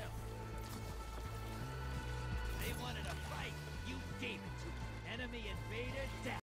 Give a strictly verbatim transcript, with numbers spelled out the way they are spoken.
yourself. They wanted a fight. You gave it to them. Enemy invader down.